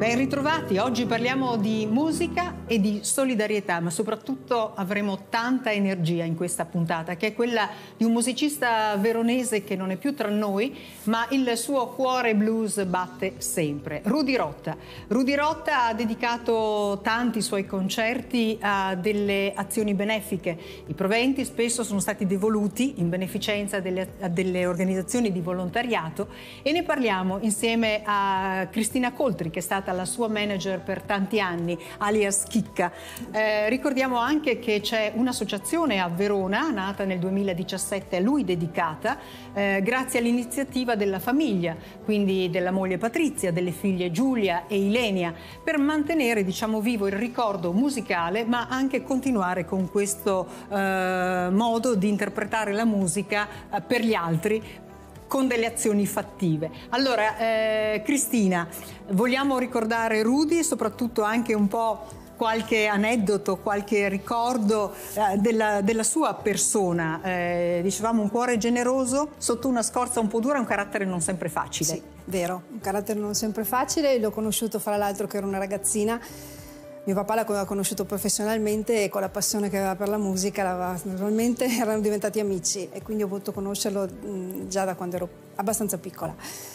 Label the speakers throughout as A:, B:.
A: Ben ritrovati, oggi parliamo di musica e di solidarietà, ma soprattutto avremo tanta energia in questa puntata, che è quella di un musicista veronese che non è più tra noi, ma il suo cuore blues batte sempre. Rudy Rotta. Rudy Rotta ha dedicato tanti suoi concerti a delle azioni benefiche. I proventi spesso sono stati devoluti in beneficenza a delle organizzazioni di volontariato e ne parliamo insieme a Cristina Coltri, che è stata la sua manager per tanti anni, alias Chicca. Ricordiamo anche che c'è un'associazione a Verona, nata nel 2017, a lui dedicata, grazie all'iniziativa della famiglia, quindi della moglie Patrizia, delle figlie Giulia e Ilenia, per mantenere, diciamo, vivo il ricordo musicale, ma anche continuare con questo modo di interpretare la musica per gli altri, con delle azioni fattive. Allora, Cristina, vogliamo ricordare Rudy e soprattutto anche un po' qualche aneddoto, qualche ricordo della sua persona. Dicevamo un cuore generoso, sotto una scorza un po' dura, un carattere non sempre facile.
B: Sì, vero, un carattere non sempre facile. L'ho conosciuto fra l'altro che ero una ragazzina. Mio papà l'aveva conosciuto professionalmente e con la passione che aveva per la musica naturalmente erano diventati amici e quindi ho potuto conoscerlo già da quando ero abbastanza piccola.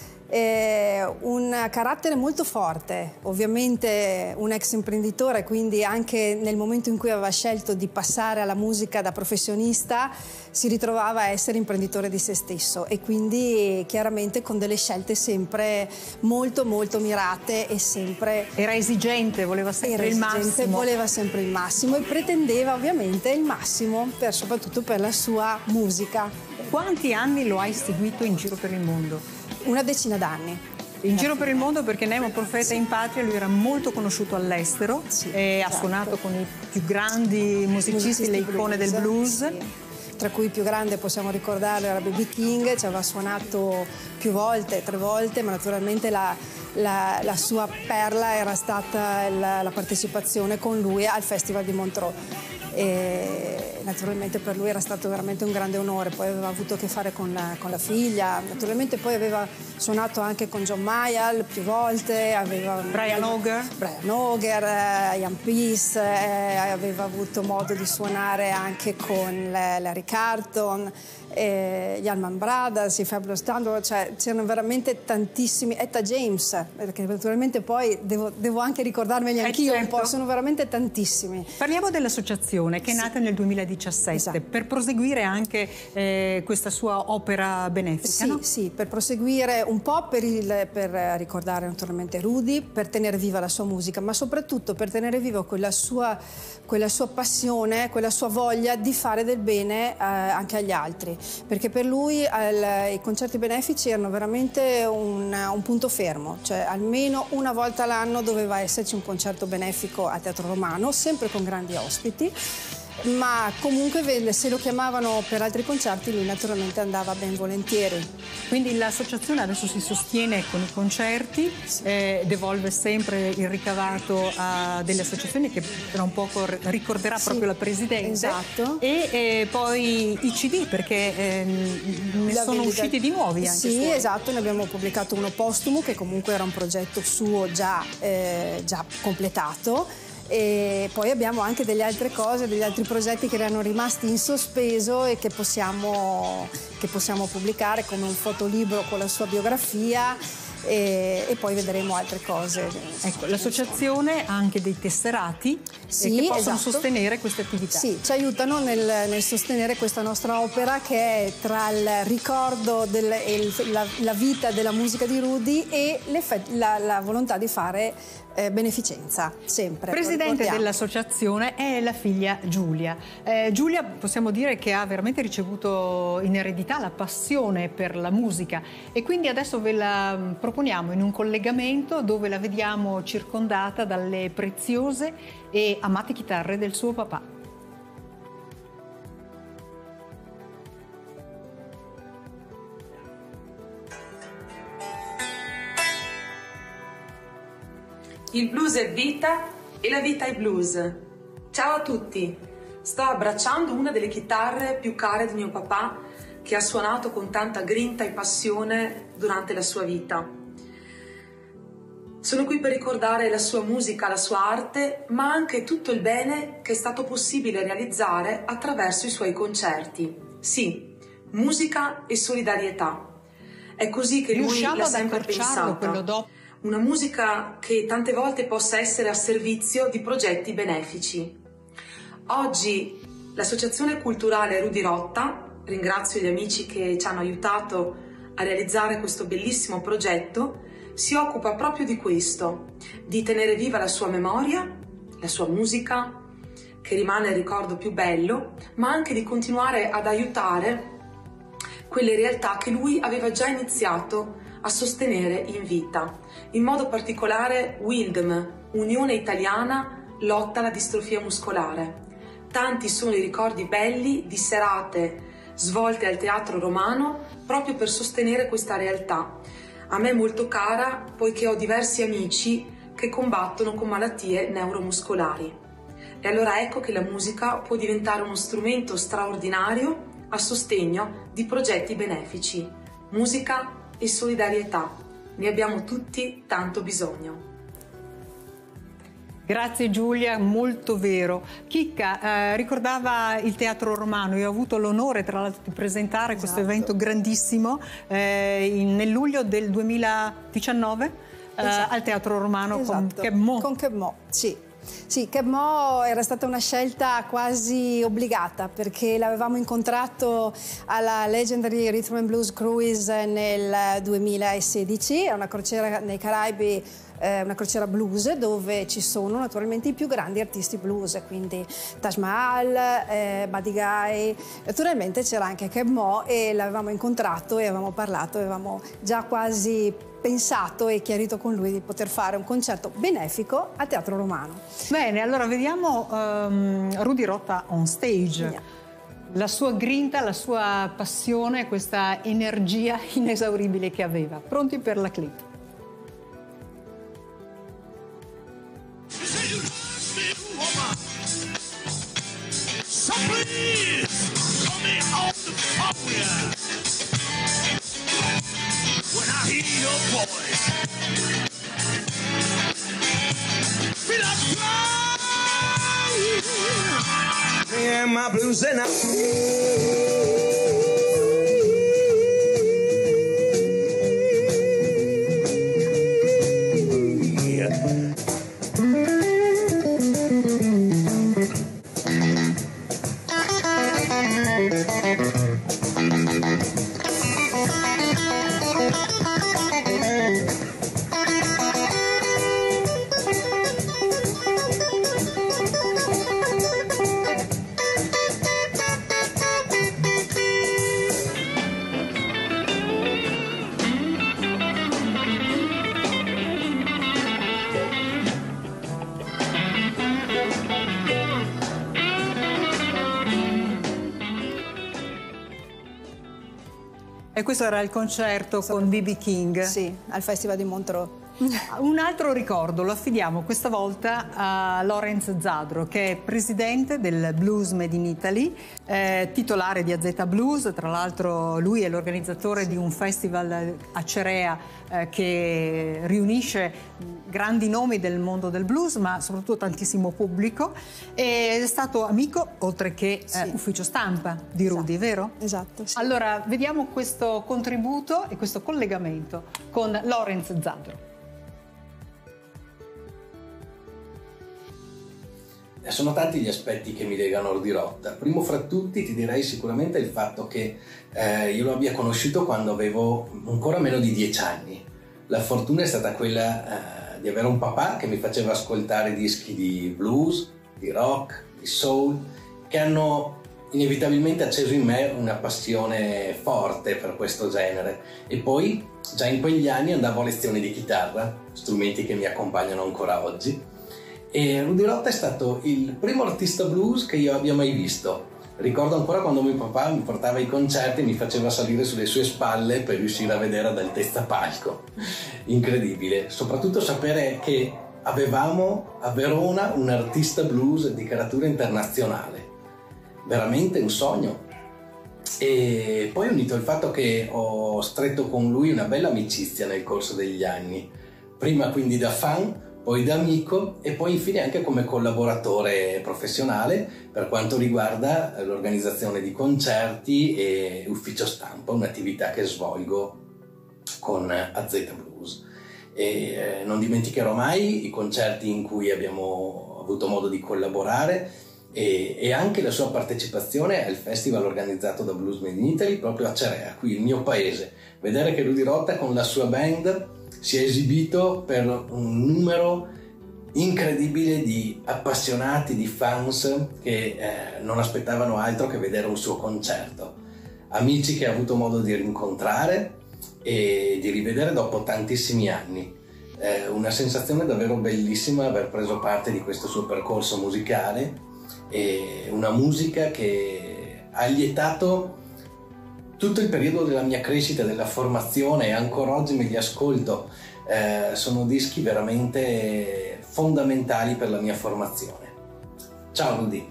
B: Un carattere molto forte, ovviamente un ex imprenditore, quindi anche nel momento in cui aveva scelto di passare alla musica da professionista si ritrovava a essere imprenditore di se stesso e quindi chiaramente con delle scelte sempre molto mirate e sempre...
A: Era esigente, voleva sempre il massimo.
B: Voleva sempre il massimo e pretendeva ovviamente il massimo soprattutto per la sua musica.
A: Quanti anni lo hai seguito in giro per il mondo?
B: Una decina d'anni.
A: In giro per il mondo, perché Nemo Profeta in patria lui era molto conosciuto all'estero,
B: sì,
A: e
B: esatto.
A: Ha suonato con i più grandi musicisti, le icone del blues.
B: Sì. Tra cui il più grande possiamo ricordarlo era B.B. King, ci aveva suonato più volte, 3 volte, ma naturalmente la sua perla era stata la partecipazione con lui al Festival di Montreux. E naturalmente per lui era stato veramente un grande onore, poi aveva avuto a che fare con la figlia, naturalmente poi aveva suonato anche con John Mayall più volte, aveva
A: Brian Auger,
B: Ian Peace, aveva avuto modo di suonare anche con Larry Carlton, gli Allman Brothers, i Fabulous Thunderbirds, cioè c'erano veramente tantissimi, Etta James, perché naturalmente poi devo anche ricordarmeli anch'io,
A: certo.
B: Un po', sono veramente tantissimi.
A: Parliamo dell'associazione che è nata nel 2017, esatto. Per proseguire anche questa sua opera benefica,
B: sì,
A: no?
B: Sì, per proseguire un po' per ricordare naturalmente Rudy, per tenere viva la sua musica, ma soprattutto per tenere viva quella sua passione, quella sua voglia di fare del bene anche agli altri, perché per lui i concerti benefici erano veramente un punto fermo, cioè almeno una volta l'anno doveva esserci un concerto benefico a Teatro Romano, sempre con grandi ospiti, ma comunque se lo chiamavano per altri concerti lui naturalmente andava ben volentieri.
A: Quindi l'associazione adesso si sostiene con i concerti, sì. Devolve sempre il ricavato a delle associazioni che tra un poco ricorderà, sì, proprio la Presidente,
B: esatto.
A: E poi i CD, perché ne sono usciti di nuovi anche.
B: Sì, esatto, ne abbiamo pubblicato uno postumo che comunque era un progetto suo già completato. E poi abbiamo anche delle altre cose, degli altri progetti che erano rimasti in sospeso e che possiamo pubblicare, come un fotolibro con la sua biografia e poi vedremo altre cose.
A: Ecco, l'associazione ha anche dei tesserati, sì, che possono, esatto, sostenere queste attività.
B: Sì, ci aiutano nel sostenere questa nostra opera, che è tra il ricordo la vita della musica di Rudy e la volontà di fare beneficenza, sempre.
A: Presidente dell'associazione è la figlia Giulia. Giulia, possiamo dire che ha veramente ricevuto in eredità la passione per la musica e quindi adesso ve la proponiamo in un collegamento dove la vediamo circondata dalle preziose e amate chitarre del suo papà.
C: Il blues è vita e la vita è blues. Ciao a tutti! Sto abbracciando una delle chitarre più care di mio papà, che ha suonato con tanta grinta e passione durante la sua vita. Sono qui per ricordare la sua musica, la sua arte, ma anche tutto il bene che è stato possibile realizzare attraverso i suoi concerti. Sì, musica e solidarietà. È così che lui l'ha sempre pensata. Una musica che tante volte possa essere a servizio di progetti benefici. Oggi l'Associazione Culturale Rudirotta, ringrazio gli amici che ci hanno aiutato a realizzare questo bellissimo progetto, si occupa proprio di questo, di tenere viva la sua memoria, la sua musica, che rimane il ricordo più bello, ma anche di continuare ad aiutare quelle realtà che lui aveva già iniziato a sostenere in vita. In modo particolare WILDM, Unione Italiana Lotta alla Distrofia Muscolare. Tanti sono i ricordi belli di serate svolte al Teatro Romano proprio per sostenere questa realtà. A me molto cara, poiché ho diversi amici che combattono con malattie neuromuscolari. E allora ecco che la musica può diventare uno strumento straordinario a sostegno di progetti benefici. Musica e solidarietà. Ne abbiamo tutti tanto bisogno.
A: Grazie Giulia, molto vero. Chicca ricordava il Teatro Romano, io ho avuto l'onore tra l'altro di presentare questo evento grandissimo nel luglio del 2019 al Teatro Romano con Keb' Mo'.
B: Con Keb' Mo', sì. Sì, Keb' Mo' era stata una scelta quasi obbligata perché l'avevamo incontrato alla Legendary Rhythm and Blues Cruise nel 2016, è una crociera nei Caraibi, una crociera blues dove ci sono naturalmente i più grandi artisti blues, quindi Taj Mahal, Buddy Guy, naturalmente c'era anche Keb' Mo' e l'avevamo incontrato e avevamo parlato, avevamo già quasi pensato e chiarito con lui di poter fare un concerto benefico al Teatro Romano.
A: Bene, allora vediamo Rudirotta on stage. Yeah. La sua grinta, la sua passione, questa energia inesauribile che aveva. Pronti per la clip?
D: So please, call me on the phone. When I hear your voice, feel like flying. Me and my blues and
A: E questo era il concerto con B.B. King.
B: Sì, al Festival di Montreux.
A: Un altro ricordo lo affidiamo questa volta a Lorenz Zadro, che è presidente del Blues Made in Italy, titolare di AZ Blues. Tra l'altro lui è l'organizzatore di un festival a Cerea che riunisce grandi nomi del mondo del blues, ma soprattutto tantissimo pubblico. E è stato amico, oltre che ufficio stampa di Rudy, vero?
B: Esatto. Sì.
A: Allora, vediamo questo contributo e questo collegamento con Lorenz Zadro.
E: Sono tanti gli aspetti che mi legano a Rudirotta. Primo fra tutti ti direi sicuramente il fatto che io lo abbia conosciuto quando avevo ancora meno di 10 anni. La fortuna è stata quella di avere un papà che mi faceva ascoltare dischi di blues, di rock, di soul, che hanno inevitabilmente acceso in me una passione forte per questo genere. E poi già in quegli anni andavo a lezioni di chitarra, strumenti che mi accompagnano ancora oggi. E Rudirotta è stato il primo artista blues che io abbia mai visto. Ricordo ancora quando mio papà mi portava ai concerti e mi faceva salire sulle sue spalle per riuscire a vedere ad altezza palco. Incredibile, soprattutto sapere che avevamo a Verona un artista blues di caratura internazionale. Veramente un sogno. E poi unito il fatto che ho stretto con lui una bella amicizia nel corso degli anni. prima quindi da fan, poi da amico e poi infine anche come collaboratore professionale per quanto riguarda l'organizzazione di concerti e ufficio stampa, un'attività che svolgo con AZ Blues. E non dimenticherò mai i concerti in cui abbiamo avuto modo di collaborare e anche la sua partecipazione al festival organizzato da Blues Made in Italy proprio a Cerea, qui il mio paese. Vedere che Rudy Rotta con la sua band si è esibito per un numero incredibile di appassionati, di fans che non aspettavano altro che vedere un suo concerto. Amici che ho avuto modo di rincontrare e di rivedere dopo tantissimi anni. Una sensazione davvero bellissima aver preso parte di questo suo percorso musicale e una musica che ha lietato tutto il periodo della mia crescita, della formazione, e ancora oggi me li ascolto. Sono dischi veramente fondamentali per la mia formazione. Ciao Rudy.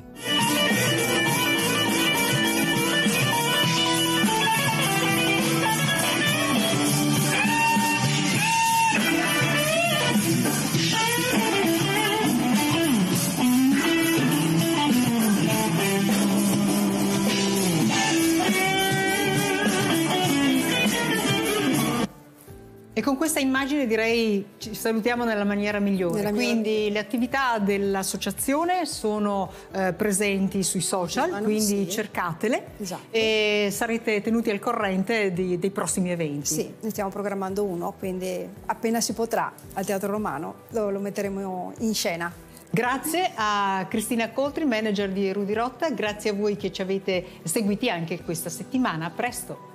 A: E con questa immagine direi ci salutiamo nella maniera migliore. Quindi le attività dell'associazione sono presenti sui social, quindi cercatele e sarete tenuti al corrente dei prossimi eventi.
B: Sì, ne stiamo programmando uno, quindi appena si potrà al Teatro Romano lo metteremo in scena.
A: Grazie a Cristina Coltri, manager di Rudy Rotta, grazie a voi che ci avete seguiti anche questa settimana. A presto!